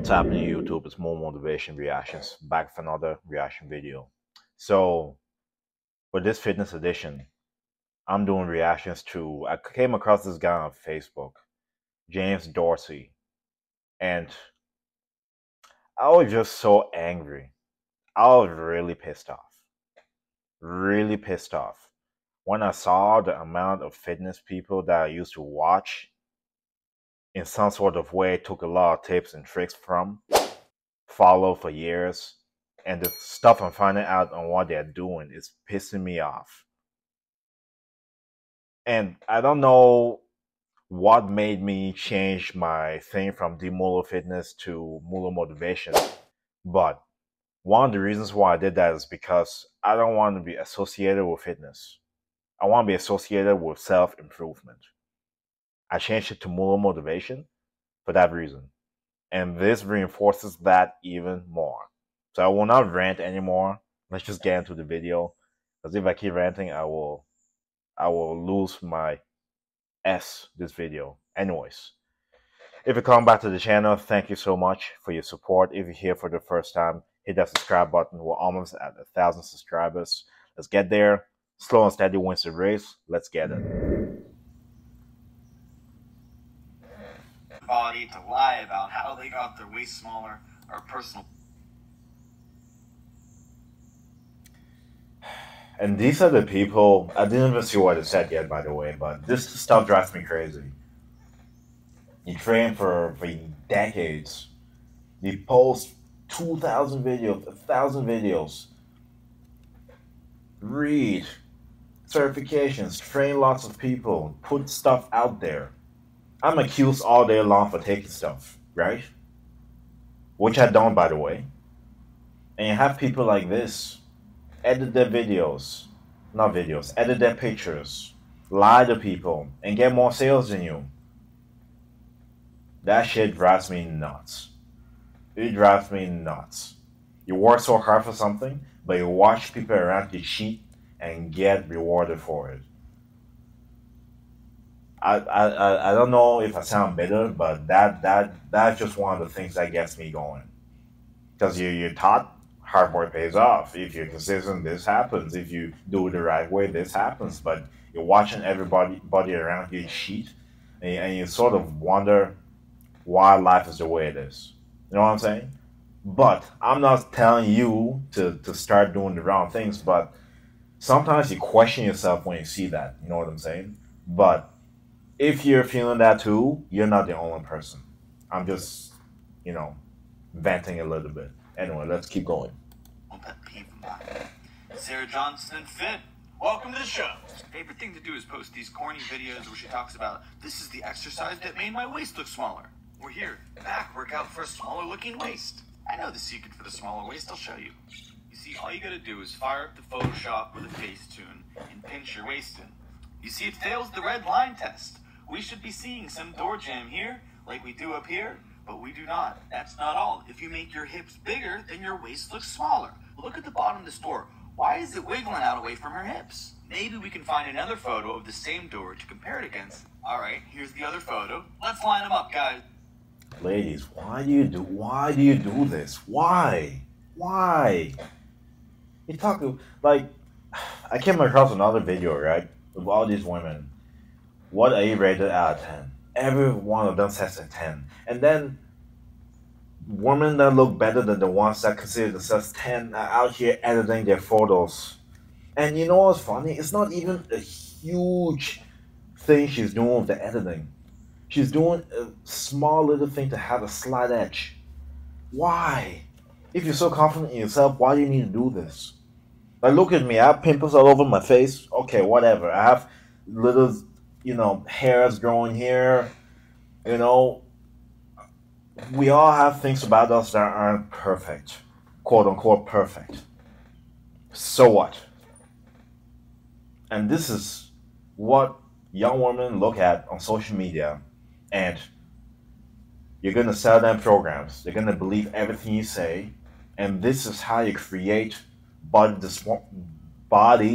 What's happening YouTube? It's more motivation reactions. Back with another reaction video. So for this fitness edition, I'm doing reactions to I came across this guy on Facebook, James Dorsey, and I was just so angry. I was really pissed off. Really pissed off. When I saw the amount of fitness people that I used to watch in some sort of way, took a lot of tips and tricks from, follow for years, and the stuff I'm finding out on what they're doing is pissing me off. And I don't know what made me change my thing from Demolo Fitness to Mulo Motivation, but one of the reasons why I did that is because I don't want to be associated with fitness. I want to be associated with self-improvement. I changed it to Mulo Motivation for that reason. And this reinforces that even more. So I will not rant anymore. Let's just get into the video. Because if I keep ranting, I will lose my this video. Anyways, if you come back to the channel, thank you so much for your support. If you're here for the first time, hit that subscribe button. We're almost at 1,000 subscribers. Let's get there. Slow and steady wins the race. Let's get it. Body to lie about how they got their waist smaller or personal. And these are the people, I didn't even see what it said yet, by the way, but this stuff drives me crazy. You train for decades. You post 2,000 videos, 1,000 videos. Read certifications, train lots of people, put stuff out there. I'm accused all day long for taking stuff, right? Which I don't, by the way. And you have people like this edit their videos, not videos, edit their pictures, lie to people, and get more sales than you. That shit drives me nuts. It drives me nuts. You work so hard for something, but you watch people around you cheat and get rewarded for it. I don't know if I sound bitter, but that's just one of the things that gets me going. Because you're taught hard work pays off. If you're consistent, this happens. If you do it the right way, this happens. But you're watching everybody around you cheat, and you sort of wonder why life is the way it is. You know what I'm saying? But I'm not telling you to start doing the wrong things, but sometimes you question yourself when you see that. You know what I'm saying? But if you're feeling that too, you're not the only person. I'm just, venting a little bit. Anyway, let's keep going. Sarah Johnson and Finn, welcome to the show. Favorite thing to do is post these corny videos where she talks about, this is the exercise that made my waist look smaller. Or here, back workout for a smaller looking waist. I know the secret for the smaller waist, I'll show you. You see, all you gotta do is fire up the Photoshop with a Facetune and pinch your waist in. You see, it fails the red line test. We should be seeing some door jam here, like we do up here, but we do not. That's not all. If you make your hips bigger, then your waist looks smaller. Look at the bottom of this door. Why is it wiggling out away from her hips? Maybe we can find another photo of the same door to compare it against. All right, here's the other photo. Let's line them up, guys. Ladies, why do you do this? Why? You talk like, I came across another video, right, of all these women. What are you rated out of 10? Every one of them says a 10. And then women that look better than the ones that consider themselves 10 are out here editing their photos. And you know what's funny? It's not even a huge thing she's doing with the editing. She's doing a small little thing to have a slight edge. Why? If you're so confident in yourself, why do you need to do this? Like, look at me. I have pimples all over my face. Okay, whatever. I have little, hairs growing here. We all have things about us that aren't perfect. Quote unquote perfect. So what? And this is what young women look at on social media. And you're going to sell them programs. They're going to believe everything you say. And this is how you create body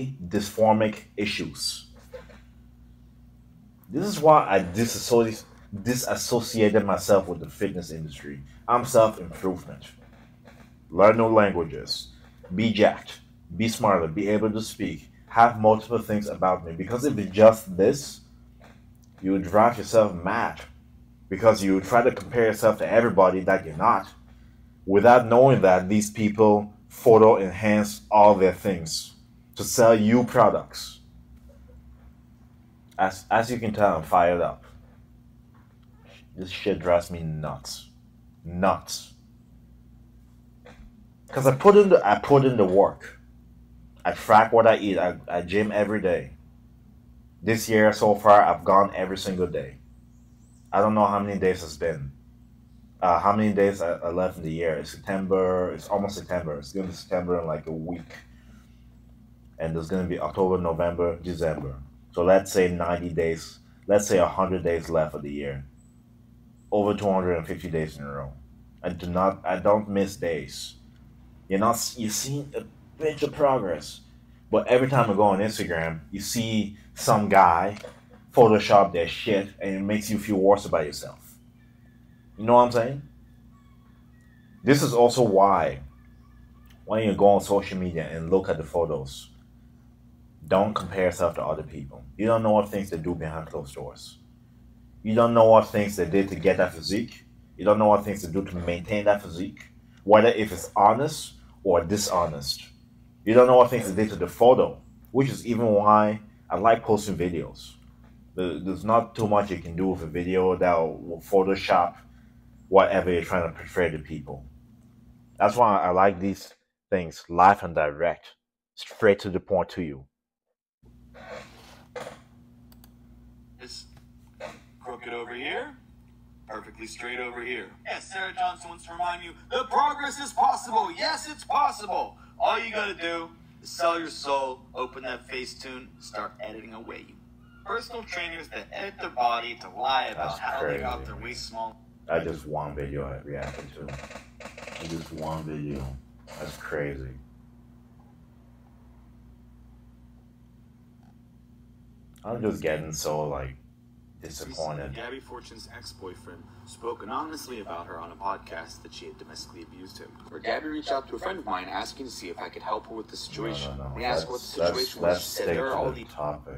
dysformic issues. This is why I disassociate disassociated myself with the fitness industry. I'm self-improvement. Learn new languages. Be jacked. Be smarter. Be able to speak. Have multiple things about me. Because if it's just this, you would drive yourself mad. Because you try to compare yourself to everybody that you're not, without knowing that these people photo enhance all their things to sell you products. As you can tell, I'm fired up. This shit drives me nuts. Nuts. Because I put in the work. I track what I eat. I gym every day. This year so far, I've gone every single day. I don't know how many days it's been. How many days are left in the year? It's September. It's almost September. It's going to be September in like a week. And there's going to be October, November, December. So let's say 90 days. Let's say 100 days left of the year. Over 250 days in a row. I don't miss days. You see a bunch of progress. But every time I go on Instagram, you see some guy Photoshop their shit and it makes you feel worse about yourself. You know what I'm saying? This is also why when you go on social media and look at the photos, don't compare yourself to other people. You don't know what things they do behind closed doors. You don't know what things they did to get that physique. You don't know what things they do to maintain that physique. Whether if it's honest or dishonest. You don't know what things they did to the photo, which is even why I like posting videos. There's not too much you can do with a video that will Photoshop whatever you're trying to portray to people. That's why I like these things live and direct, straight to the point to you. It's crooked over here, perfectly straight over here. Yes, Sarah Johnson wants to remind you, the progress is possible. Yes, it's possible. All you gotta do is sell your soul, open that Facetune, start editing away. Personal trainers that edit their body to lie about how they got their waist small. I just one video I reacted to. Just one video. That's crazy. I'm just getting so like disappointed. Gabby Fortune's ex-boyfriend spoke anonymously about her on a podcast that she had domestically abused him. Where Gabby reached out to a friend of mine asking to see if I could help her with the situation. No. We asked her what the situation was. She said there are all these topic.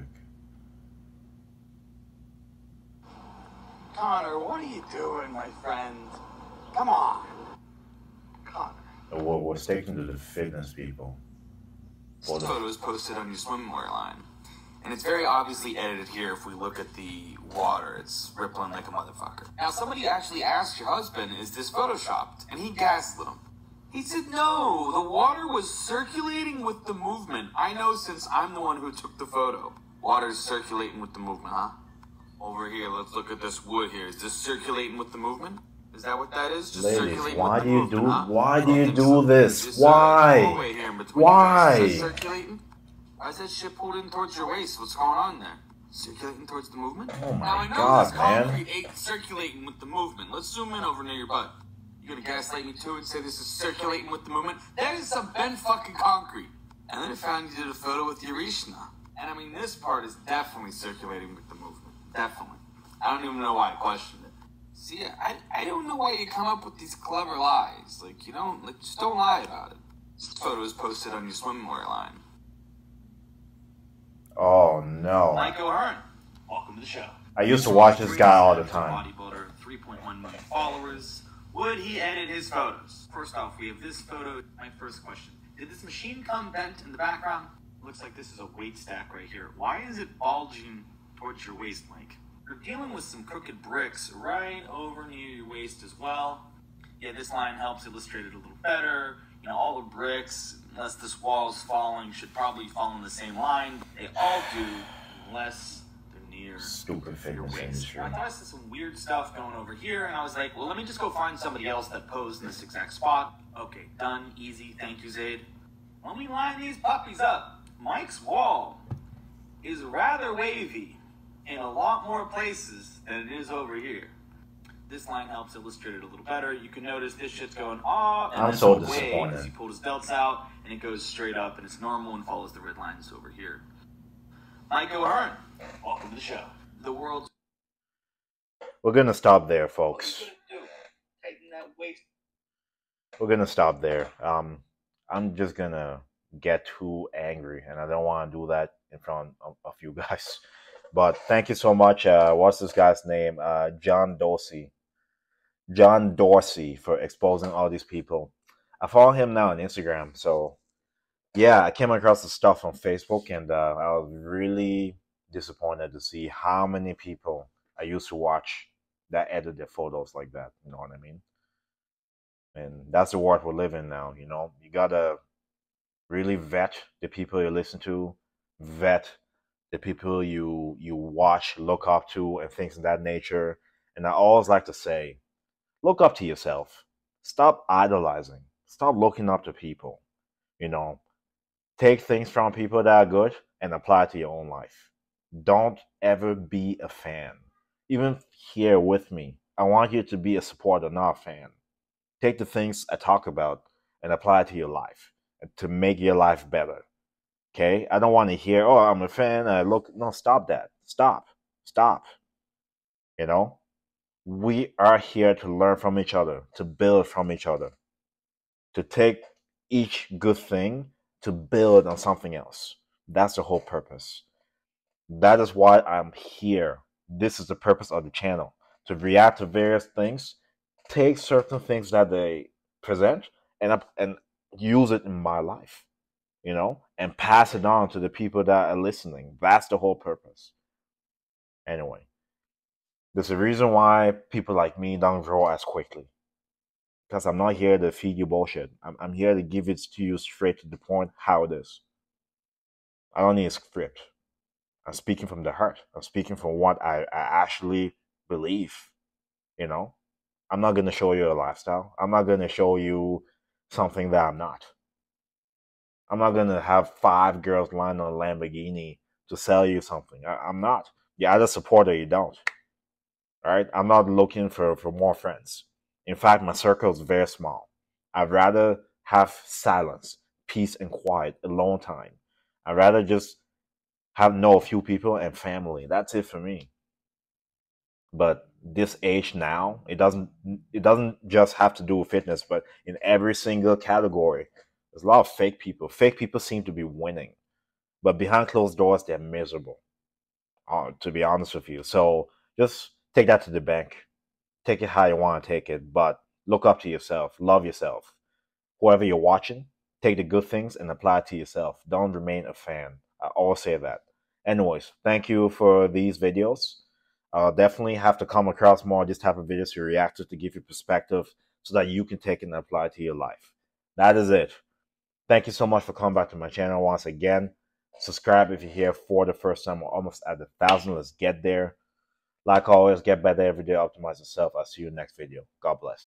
Connor, what are you doing, my friend? Come on. Connor. We're sticking to the fitness people. This photo is posted on your swimwear line. And it's very obviously edited here if we look at the water. It's rippling like a motherfucker. Now, somebody actually asked your husband, is this photoshopped? And he gaslit him. He said, no, the water was circulating with the movement. I know since I'm the one who took the photo. Water's circulating with the movement, huh? Over here, let's look at this wood here. Is this circulating with the movement? Is that what that is? Just Ladies, why do you do this? Why? Why? Is circulating? Why is that shit pulled in towards your waist? What's going on there? Circulating towards the movement? Oh my now, I know God, this man. concrete ain't circulating with the movement. Let's zoom in over near your butt. You gonna gaslight me too and say this is circulating with the movement? That is some bent fucking concrete. And then I found you did a photo with Urishna. And I mean, this part is definitely circulating with the movement. Definitely. I don't even know why I questioned it. See, I don't know why you come up with these clever lies. Like, you don't, like, just don't lie about it. This photo is posted on your swimwear line. Oh no. Mike O'Hearn, welcome to the show. I used to watch this guy all the time. Bodybuilder, 3.1 million followers. Would he edit his photos? First off, we have this photo. My first question. Did this machine come bent in the background? Looks like this is a weight stack right here. Why is it bulging towards your waist, Mike? You're dealing with some crooked bricks right over near your waist as well. Yeah, this line helps illustrate it a little better. You know, all the bricks, unless this wall is falling, should probably fall in the same line. They all do, unless they're near Stupid your fitness waist. industry. I thought I saw some weird stuff going over here, and I was like, well, let me just go find somebody else that posed in this exact spot. Okay, done, easy, thank you, Zaid. When we line these puppies up, Mike's wall is rather wavy in a lot more places than it is over here. This line helps illustrate it a little better. You can notice this shit's going off, and I'm then so it waves. disappointed. He pulled his belts out, and it goes straight up, and it's normal and follows the red lines over here. Mike O'Hearn, welcome to the show. The world's We're gonna stop there, folks. We're gonna stop there. I'm just gonna get too angry, and I don't want to do that in front of you guys. But thank you so much. What's this guy's name? John Dorsey, for exposing all these people. I follow him now on Instagram. So yeah, I came across the stuff on Facebook, and I was really disappointed to see how many people I used to watch that edit their photos like that. You know what I mean? And that's the world we're living now. You know, you gotta really vet the people you listen to, vet the people you watch, look up to, and things of that nature. And I always like to say, look up to yourself. Stop idolizing. Stop looking up to people. You know, take things from people that are good and apply it to your own life. Don't ever be a fan. Even here with me, I want you to be a supporter, not a fan. Take the things I talk about and apply it to your life to make your life better. Okay? I don't want to hear, oh, I'm a fan. No, stop that. Stop. Stop. You know? We are here to learn from each other, to build from each other, to take each good thing to build on something else. That's the whole purpose. That is why I'm here. This is the purpose of the channel, to react to various things, take certain things that they present, and use it in my life, you know, and pass it on to the people that are listening. That's the whole purpose. Anyway, there's a reason why people like me don't grow as quickly. Because I'm not here to feed you bullshit. I'm here to give it to you straight to the point how it is. I don't need a script. I'm speaking from the heart. I'm speaking from what I actually believe. You know, I'm not going to show you a lifestyle. I'm not going to show you something that I'm not. I'm not going to have 5 girls lying on a Lamborghini to sell you something. I'm not. You either support or you don't. All right? I'm not looking for more friends. In fact, my circle is very small. I'd rather have silence, peace, and quiet, alone time. I'd rather just know a few people and family. That's it for me. But this age now, it doesn't just have to do with fitness, but in every single category, there's a lot of fake people. Fake people seem to be winning, but behind closed doors, they're miserable. To be honest with you, so just take that to the bank. Take it how you want to take it, but look up to yourself. Love yourself. Whoever you're watching, take the good things and apply it to yourself. Don't remain a fan. I always say that. Anyways, thank you for these videos. I'll definitely have to come across more of this type of videos to react to give you perspective so that you can take it and apply it to your life. That is it. Thank you so much for coming back to my channel once again. Subscribe if you're here for the first time. We're almost at 1,000. Let's get there. Like always, get better every day. Optimize yourself. I'll see you next video. God bless.